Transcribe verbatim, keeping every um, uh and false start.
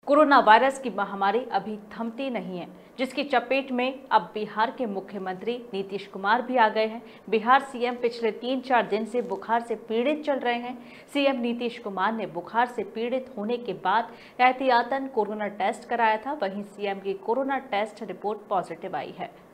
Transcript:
Corona virus की महामारी अभी थमती नहीं है, जिसकी चपेट में अब बिहार के मुख्यमंत्री नीतीश कुमार भी आ गए हैं। बिहार सीएम पिछले तीन चार दिन से बुखार से पीड़ित चल रहे हैं। सीएम नीतीश कुमार ने बुखार से पीड़ित होने के बाद एहतियातन कोरोना टेस्ट कराया था। वहीं सीएम की कोरोना टेस्ट रिपोर्ट पॉजिटिव आई है।